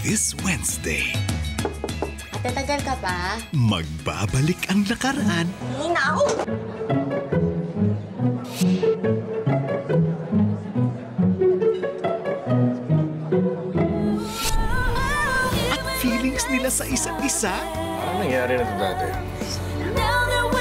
This Wednesday, Ate, tagal ka pa? magbabalik ang nakaraan Hina ako! at feelings nila sa isa't isa. Ano nangyari na ito dati?